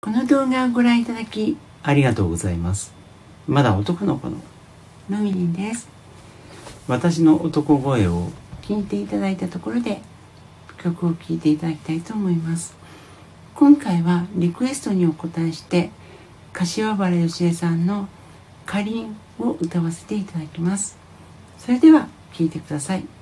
この動画をご覧いただきありがとうございます。まだ男の子ののみりんです。私の男声を聞いていただいたところで曲を聴いていただきたいと思います。今回はリクエストにお答えして柏原芳恵さんのかりんを歌わせていただきます。それでは聴いてください。